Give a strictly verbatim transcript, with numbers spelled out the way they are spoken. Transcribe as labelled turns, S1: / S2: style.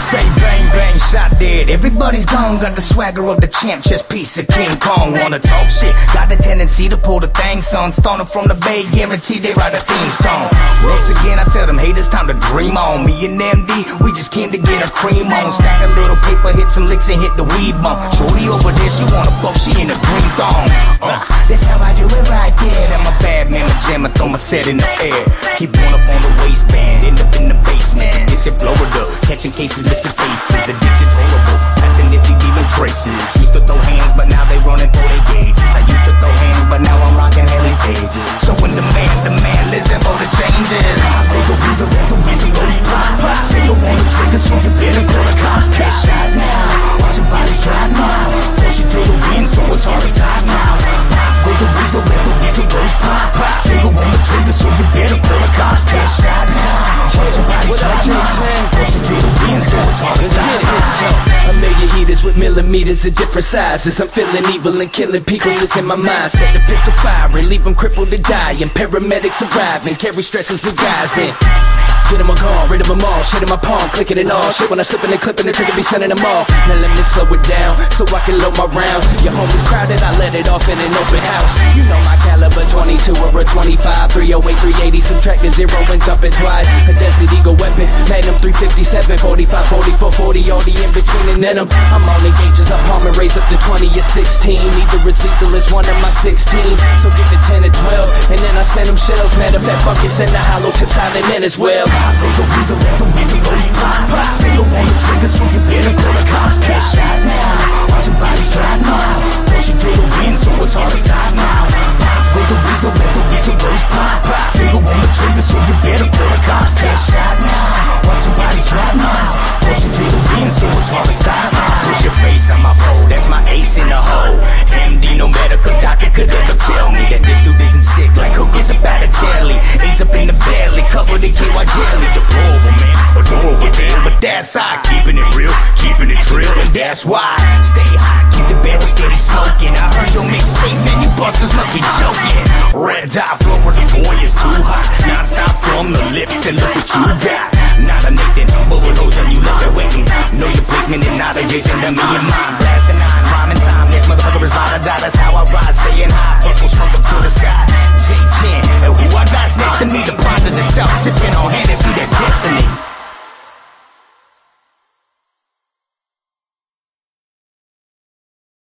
S1: Say bang bang, shot dead, everybody's gone. Got the swagger of the champ, chess piece of King Kong. Wanna talk shit, got the tendency to pull the thing song. Starting from the Bay, guaranteed they write a theme song. Once again I tell them haters time to dream on. Me and M D, we just came to get a cream on. Stack a little paper, hit some licks and hit the weed bump. Shorty over there, she wanna fuck, she in a green thong. uh, That's how I do it right there. I'm a bad man, a jam, I throw my set in the air. Keep one up on the waistband, end up in the basement. This in Florida, catching cases, missing faces. Addiction horrible, passionately leaving traces. Used to throw hands, but now they running through their gauges. I used to throw hands, but now I'm rocking heli stages. Showing the man, the man, listen for the changes. There's a weasel, there's a weasel, goes pop, pop. Finger on the trigger, so you better call the cops. Get shot now, watch your body strap now. Push it to the wind, so it's hard to stop now. Pop goes a weasel, there's a weasel, goes pop, pop. Finger on the trigger, so you better call the cops. Get shot now, watch your body strap now. Push it to the wind, so it's hard to stop now.
S2: A million heaters with millimeters of different sizes. I'm feeling evil and killing people, it's in my mind. Set the pistol firing, leave them crippled to die. And paramedics arrive and carry stretchers with guys in. Get him a call, rid of them all, shit in my palm, clicking it all. Shit when I slip in the clip and the trigger be sending them off. Now let me slow it down, so I can load my rounds. Your home is crowded, I let it off in an open house. You know my caliber, twenty-two or a twenty-five. Three oh eight, three eighty, subtract the zero and dump it twice. A Desert Eagle weapon, Magnum three fifty-seven, forty-five, forty-four, forty, all the in between and then them. I'm all engages, I palm and raise up to twenty or sixteen. Neither is lethal as one of my sixteens. So give it ten or twelve, and then I send them shells. Matter of fact, fuck it, send the hollow tips out in men as well.
S1: There's a weasel, there's a weasel, goes pop, pop. Finger on the trigger, so you better call the cops. Get shot now, watch your body strap now. Push it to the wind, so it's hard to stop now. Pop goes a weasel, there's a weasel, goes pop, pop. Finger on the trigger, so you better call the cops. Get shot now, watch your body strap now. Push it to the wind, so it's hard to stop now. Push your face on my pole, that's my ace in the hole. M D, no medical doctor could ever tell me that this dude isn't sick like hookers about a telly. AIDS up in the belly, covered in K Y jelly. Deplorable, man, adorable, damn. But that's I, keeping it real, keeping it trill, and that's why. Stay high, keep the barrel steady smoking. I heard your mixtape, man, you busters must be joking. Red dot, Florida boy is too hot. Non-stop from the lips, and look what you got. Not a Nathan, but with those of you left there waiting. Know your placement and not adjacent to me and mine. Blasting nine, rhyming time, this motherfucker is ride or die. That's how I ride, staying high, buckle smoke up to the sky. J ten, and who I got's next to